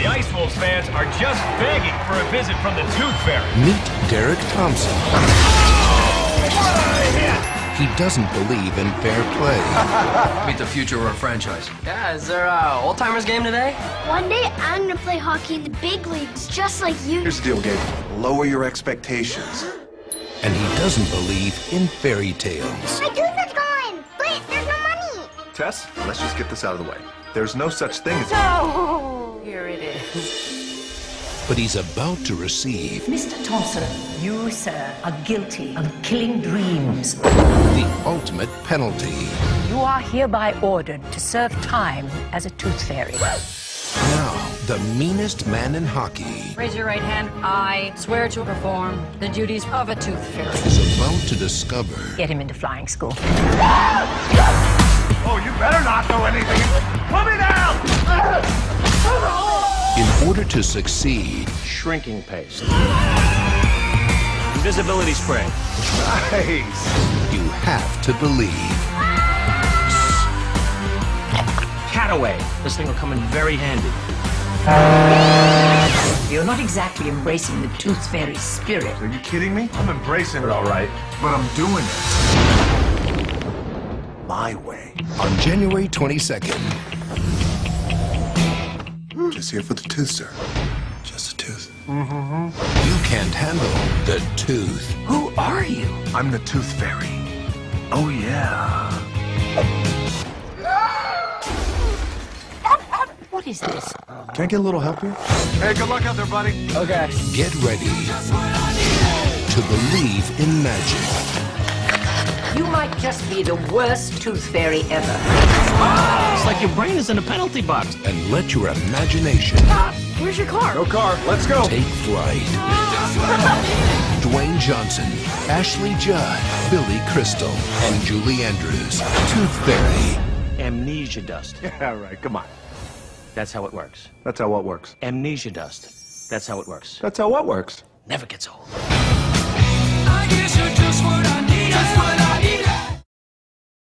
The Ice Wolves fans are just begging for a visit from the Tooth Fairy. Meet Derek Thompson. Oh, what a hit! He doesn't believe in fair play. Meet the future of our franchise. Yeah, is there a old-timers game today? One day, I'm gonna play hockey in the big leagues, just like you. Here's the deal, Gabe. Lower your expectations. And he doesn't believe in fairy tales. My tooth is gone! But there's no money! Tess, let's just get this out of the way. There's no such thing as... Oh, here it is. But he's about to receive Mr. Thompson, you, sir, are guilty of killing dreams. the ultimate penalty. You are hereby ordered to serve time as a tooth fairy. Now, the meanest man in hockey Raise your right hand. I swear to perform the duties of a tooth fairy. is about to discover Get him into flying school. Oh, you better not do anything. Put me down! in order to succeed, Shrinking paste. Invisibility spray. Nice! you have to believe. Cataway. This thing will come in very handy. You're not exactly embracing the tooth fairy spirit. Are you kidding me? I'm embracing it, all right. But I'm doing it my way. On January 22nd, Just here for the tooth, sir. Just a tooth. you can't handle the tooth. Who are you? I'm the Tooth Fairy. Oh, yeah. What is this? Can I get a little help here? Hey, good luck out there, buddy. Okay. Get ready to believe in magic. You might just be the worst tooth fairy ever. It's like your brain is in a penalty box. And let your imagination Where's your car? No car. Let's go. take flight. Dwayne Johnson, Ashley Judd, Billy Crystal, and Julie Andrews. Tooth Fairy. Amnesia dust. Yeah, right. Come on. That's how it works. That's how what works. Amnesia dust. That's how it works. That's how what works. Never gets old. I guess you're just what I need. Just what I